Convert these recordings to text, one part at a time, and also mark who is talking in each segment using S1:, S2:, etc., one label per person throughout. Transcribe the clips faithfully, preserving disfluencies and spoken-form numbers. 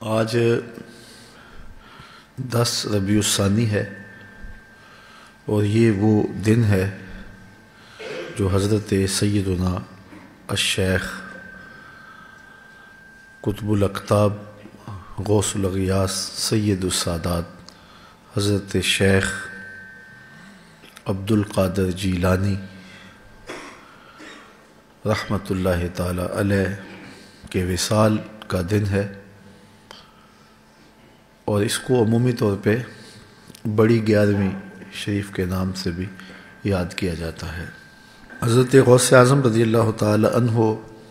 S1: آج دس ربیع الثانی ہے اور یہ وہ دن ہے جو حضرت سیدنا الشیخ قطب الاقطاب غوث الاغیاث سید السادات حضرت شیخ عبد القادر جیلانی رحمۃ اللہ تعالی علیہ کے وصال کا دن ہے، اور اس کو عمومی طور پہ بڑی گیارہویں شریف کے نام سے بھی یاد کیا جاتا ہے۔ حضرت غوث اعظم رضی اللہ تعالی عنہ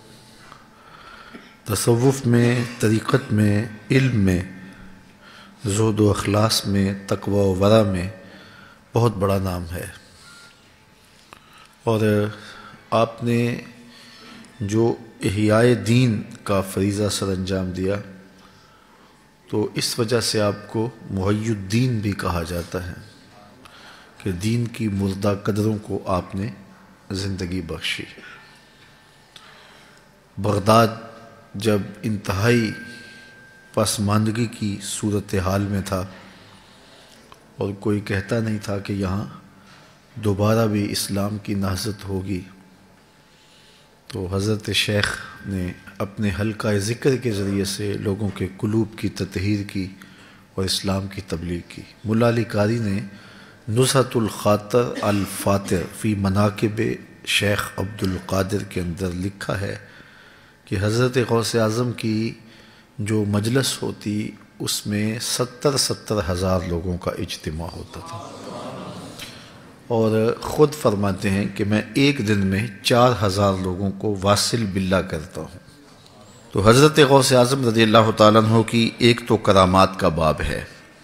S1: تصوف میں، طریقت میں، علم میں، زہد و اخلاص میں، تقوی و ورع میں بہت بڑا نام ہے، اور آپ نے جو احیاء دین کا فریضہ سر انجام دیا تو اس وجہ سے آپ کو محی الدین بھی کہا جاتا ہے کہ دین کی مردہ قدروں کو آپ نے زندگی بخشی۔ بغداد جب انتہائی پسماندگی کی صورتحال میں تھا اور کوئی کہتا نہیں تھا کہ یہاں دوبارہ بھی اسلام کی نہضت ہوگی، تو حضرت شیخ نے اپنے حلقہ ذکر کے ذریعے سے لوگوں کے قلوب کی تطہیر کی اور اسلام کی تبلیغ کی۔ ملا علی قاری نے نزہۃ الخاطر الفاتر فی مناقب شیخ عبد القادر کے اندر لکھا ہے کہ حضرت غوث اعظم کی جو مجلس ہوتی اس میں ستر ستر ہزار لوگوں کا اجتماع ہوتا تھا، اور خود فرماتے ہیں کہ میں ایک دن میں چار ہزار لوگوں کو واصل باللہ کرتا ہوں۔ تو حضرت غوث اعظم رضی اللہ تعالیٰ عنہ کی ایک تو کرامات کا باب ہے،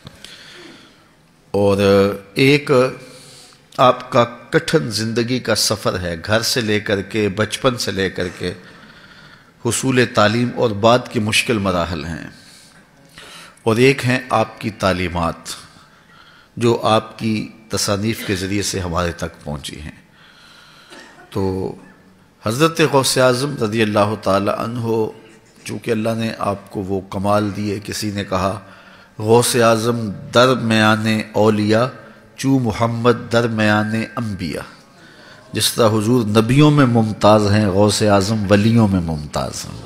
S1: اور ایک آپ کا کٹھن زندگی کا سفر ہے، گھر سے لے کر کے، بچپن سے لے کر کے حصول تعلیم اور بعد کے مشکل مراحل ہیں، اور ایک ہیں آپ کی تعلیمات جو آپ کی تصانیف کے ذریعے سے ہمارے تک پہنچی ہیں۔ تو حضرت غوث اعظم رضی اللہ تعالی عنہ، چونکہ اللہ نے آپ کو وہ کمال دیے، کسی نے کہا غوث اعظم درمیان اولیاء چو محمد درمیان انبیاء، جس طرح حضور نبیوں میں ممتاز ہیں، غوث اعظم ولیوں میں ممتاز ہیں۔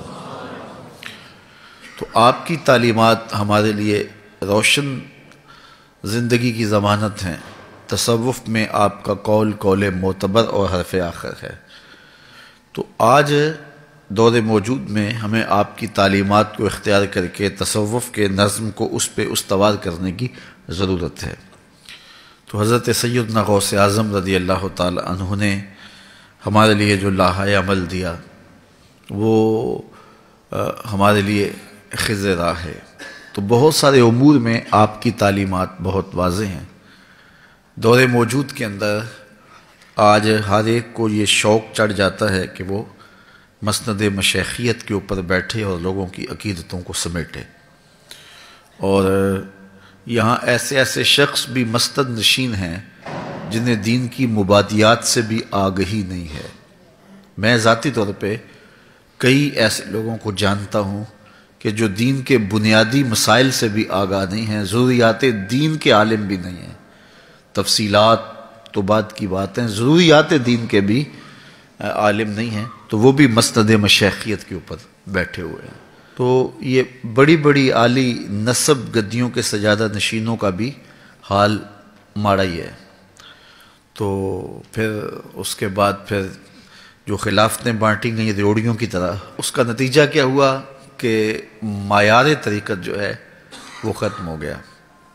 S1: تو آپ کی تعلیمات ہمارے لیے روشن زندگی کی ضمانت ہیں۔ تصوف میں آپ کا قول قول معتبر اور حرف آخر ہے۔ تو آج دور موجود میں ہمیں آپ کی تعلیمات کو اختیار کر کے تصوف کے نظم کو اس پہ استوار کرنے کی ضرورت ہے۔ تو حضرت سیدنا غوث اعظم رضی اللہ تعالی عنہ نے ہمارے لیے جو لاحہ عمل دیا وہ ہمارے لیے خضر راہ ہے۔ تو بہت سارے امور میں آپ کی تعلیمات بہت واضح ہیں۔ دور موجود کے اندر آج ہر ایک کو یہ شوق چڑھ جاتا ہے کہ وہ مسند مشیخیت کے اوپر بیٹھے اور لوگوں کی عقیدتوں کو سمیٹے، اور یہاں ایسے ایسے شخص بھی مسند نشین ہیں جنہیں دین کی مبادیات سے بھی آگہی نہیں ہے۔ میں ذاتی طور پہ کئی ایسے لوگوں کو جانتا ہوں کہ جو دین کے بنیادی مسائل سے بھی آگاہ نہیں ہیں، ضروریات دین کے عالم بھی نہیں ہیں، تفصیلات تو بعد کی بات ہیں، ضروریات دین کے بھی عالم نہیں ہیں، تو وہ بھی مسند مشیخیت کے اوپر بیٹھے ہوئے ہیں۔ تو یہ بڑی بڑی عالی نسب گدیوں کے سجادہ نشینوں کا بھی حال ماڑا ہی ہے۔ تو پھر اس کے بعد پھر جو خلافتیں بانٹی گئیں ریوڑیوں کی طرح، اس کا نتیجہ کیا ہوا کہ معیار طریقت جو ہے وہ ختم ہو گیا،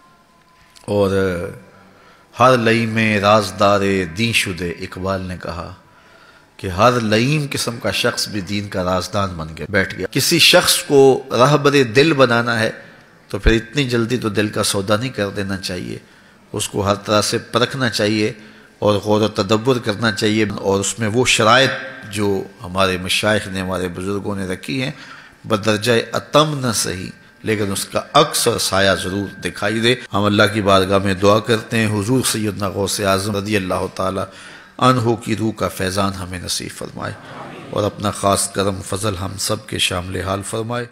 S1: اور ہر لئیم میں رازدار دین شدے، اقبال نے کہا کہ ہر لئیم قسم کا شخص بھی دین کا رازدان بن کے بیٹھ گیا۔ کسی شخص کو راہبر دل بنانا ہے تو پھر اتنی جلدی تو دل کا سودا نہیں کر دینا چاہیے، اس کو ہر طرح سے پرکھنا چاہیے اور غور و تدبر کرنا چاہیے، اور اس میں وہ شرائط جو ہمارے مشائخ نے، ہمارے بزرگوں نے رکھی ہیں، بدرجہ اتم نہ صحیح لیکن اس کا عکس اور سایہ ضرور دکھائی دے۔ ہم اللہ کی بارگاہ میں دعا کرتے ہیں حضور سیدنا غوث اعظم رضی اللہ تعالی عنہ کی روح کا فیضان ہمیں نصیب فرمائے، اور اپنا خاص کرم فضل ہم سب کے شامل حال فرمائے۔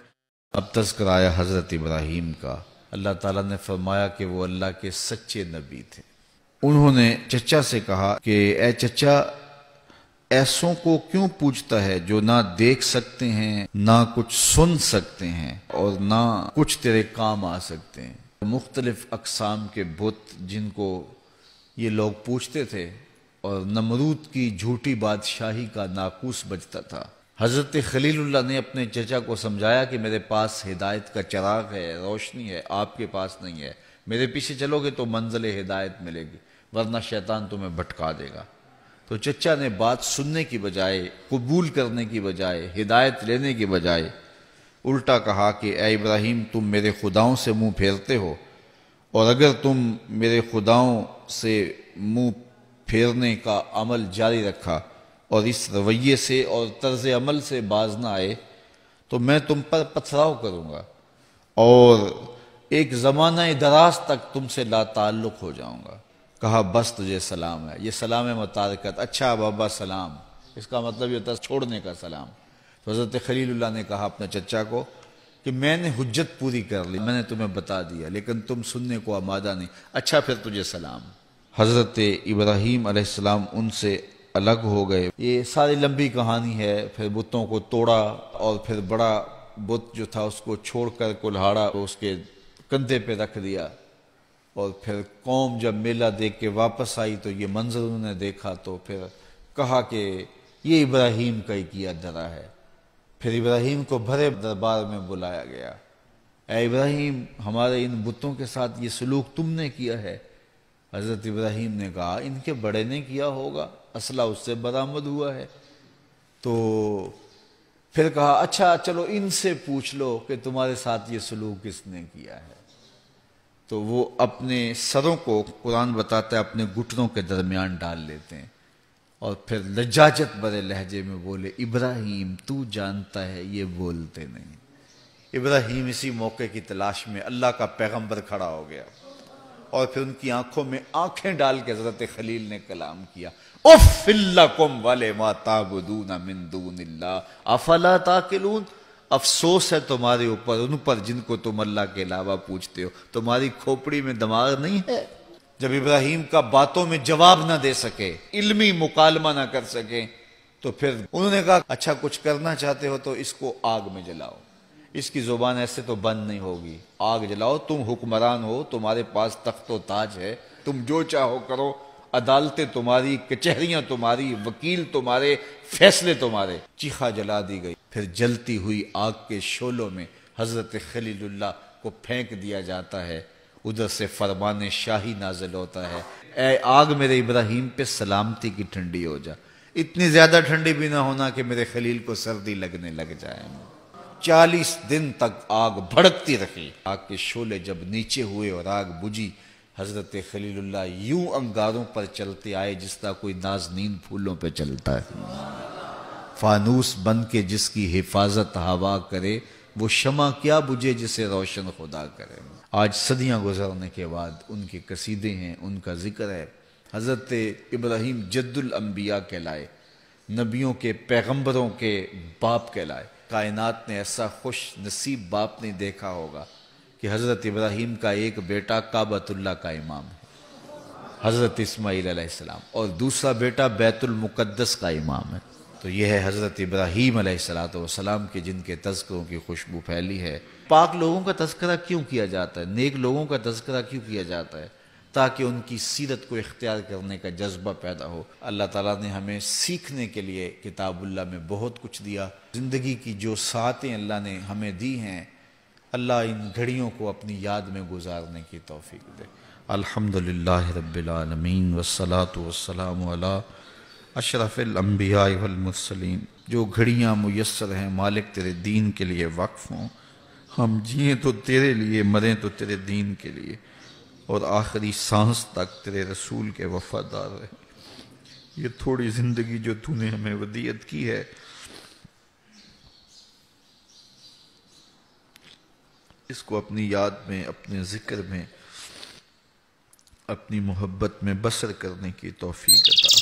S1: اب تذکرہ آیا حضرت ابراہیم کا۔ اللہ تعالیٰ نے فرمایا کہ وہ اللہ کے سچے نبی تھے۔ انہوں نے چچا سے کہا کہ اے چچا، ایسوں کو کیوں پوچھتا ہے جو نہ دیکھ سکتے ہیں، نہ کچھ سن سکتے ہیں، اور نہ کچھ تیرے کام آ سکتے ہیں۔ مختلف اقسام کے بت جن کو یہ لوگ پوچھتے تھے، اور نمرود کی جھوٹی بادشاہی کا ناقوس بجتا تھا۔ حضرت خلیل اللہ نے اپنے چچا کو سمجھایا کہ میرے پاس ہدایت کا چراغ ہے، روشنی ہے، آپ کے پاس نہیں ہے۔ میرے پیچھے چلو گے تو منزل ہدایت ملے گی، ورنہ شیطان تمہیں بھٹکا دے گا۔ تو چچا نے بات سننے کی بجائے، قبول کرنے کی بجائے، ہدایت لینے کی بجائے الٹا کہا کہ اے ابراہیم، تم میرے خداؤں سے منہ پھیرتے ہو، اور اگر تم میرے خداؤں سے منہ پھیرنے کا عمل جاری رکھا اور اس رویے سے اور طرز عمل سے باز نہ آئے تو میں تم پر پتھراؤ کروں گا، اور ایک زمانہ دراز تک تم سے لا تعلق ہو جاؤں گا۔ کہا بس تجھے سلام ہے، یہ سلام متارکت۔ اچھا بابا سلام، اس کا مطلب یہ ہوتا ہے چھوڑنے کا سلام۔ تو حضرت خلیل اللہ نے کہا اپنے چچا کو کہ میں نے حجت پوری کر لی، میں نے تمہیں بتا دیا، لیکن تم سننے کو آمادہ نہیں۔ اچھا پھر تجھے سلام۔ حضرت ابراہیم علیہ السلام ان سے الگ ہو گئے۔ یہ ساری لمبی کہانی ہے۔ پھر بتوں کو توڑا، اور پھر بڑا بت جو تھا اس کو چھوڑ کر کلہاڑا اس کے کندھے پہ رکھ دیا، اور پھر قوم جب میلہ دیکھ کے واپس آئی تو یہ منظر انہوں نے دیکھا، تو پھر کہا کہ یہ ابراہیم کا ہی کیا دھرا ہے۔ پھر ابراہیم کو بھرے دربار میں بلایا گیا۔ اے ابراہیم، ہمارے ان بتوں کے ساتھ یہ سلوک تم نے کیا ہے؟ حضرت ابراہیم نے کہا ان کے بڑے نے کیا ہوگا، اسلحہ اس سے برآمد ہوا ہے۔ تو پھر کہا اچھا چلو ان سے پوچھ لو کہ تمہارے ساتھ یہ سلوک کس نے کیا ہے۔ تو وہ اپنے سروں کو، قرآن بتاتا ہے، اپنے گھٹنوں کے درمیان ڈال لیتے ہیں، اور پھر لجاجت بھرے لہجے میں بولے ابراہیم تو جانتا ہے یہ بولتے نہیں۔ ابراہیم اسی موقع کی تلاش میں اللہ کا پیغمبر کھڑا ہو گیا، اور پھر ان کی آنکھوں میں آنکھیں ڈال کے حضرت خلیل نے کلام کیا، اف لکم ولما تعبدون من دون اللہ افلا تعقلون۔ افسوس ہے تمہارے اوپر، ان پر جن کو تم اللہ کے علاوہ پوچھتے ہو، تمہاری کھوپڑی میں دماغ نہیں ہے؟ جب ابراہیم کا باتوں میں جواب نہ دے سکے، علمی مکالمہ نہ کر سکے، تو پھر انہوں نے کہا اچھا کچھ کرنا چاہتے ہو تو اس کو آگ میں جلاؤ، اس کی زبان ایسے تو بند نہیں ہوگی، آگ جلاؤ، تم حکمران ہو، تمہارے پاس تخت و تاج ہے، تم جو چاہو کرو، عدالتیں تمہاری، کچہریاں تمہاری، وکیل تمہارے، فیصلے تمہارے۔ چیخا جلا دی گئی۔ پھر جلتی ہوئی آگ کے شعلوں میں حضرت خلیل اللہ کو پھینک دیا جاتا ہے، ادھر سے فرمان شاہی نازل ہوتا ہے، اے آگ میرے ابراہیم پہ سلامتی کی ٹھنڈی ہو جا، اتنی زیادہ ٹھنڈی بھی نہ ہونا کہ میرے خلیل کو سردی لگنے لگ جائے۔ چالیس دن تک آگ بھڑکتی رہی۔ آگ کے شعلے جب نیچے ہوئے اور آگ بجھی، حضرت خلیل اللہ یوں انگاروں پر چلتے آئے جس طرح کوئی نازنین پھولوں پہ چلتا ہے۔ فانوس بن کے جس کی حفاظت ہوا کرے، وہ شمع کیا بجھے جسے روشن خدا کرے۔ آج صدیاں گزرنے کے بعد ان کے قصیدے ہیں، ان کا ذکر ہے۔ حضرت ابراہیم جد الانبیاء کہلائے، نبیوں کے، پیغمبروں کے باپ کہلائے۔ کائنات نے ایسا خوش نصیب باپ نہیں دیکھا ہوگا کہ حضرت ابراہیم کا ایک بیٹا کعبۃ اللہ کا امام ہے، حضرت اسماعیل علیہ السلام، اور دوسرا بیٹا بیت المقدس کا امام ہے۔ تو یہ ہے حضرت ابراہیم علیہ السلام کے جن کے تذکروں کی خوشبو پھیلی ہے۔ پاک لوگوں کا تذکرہ کیوں کیا جاتا ہے، نیک لوگوں کا تذکرہ کیوں کیا جاتا ہے؟ تاکہ ان کی سیرت کو اختیار کرنے کا جذبہ پیدا ہو۔ اللہ تعالیٰ نے ہمیں سیکھنے کے لیے کتاب اللہ میں بہت کچھ دیا۔ زندگی کی جو ساعتیں اللہ نے ہمیں دی ہیں، اللہ ان گھڑیوں کو اپنی یاد میں گزارنے کی توفیق دے۔ الحمدللہ رب العالمین والصلاة والسلام علی اشرف الانبیاء والمرسلین۔ جو گھڑیاں میسر ہیں مالک تیرے دین کے لیے وقف ہوں، ہم جئیں تو تیرے لیے، مریں تو تیرے دین کے لیے، اور آخری سانس تک تیرے رسول کے وفادار رہیں۔ یہ تھوڑی زندگی جو تو نے ہمیں ودیعت کی ہے، اس کو اپنی یاد میں، اپنے ذکر میں، اپنی محبت میں بسر کرنے کی توفیق عطا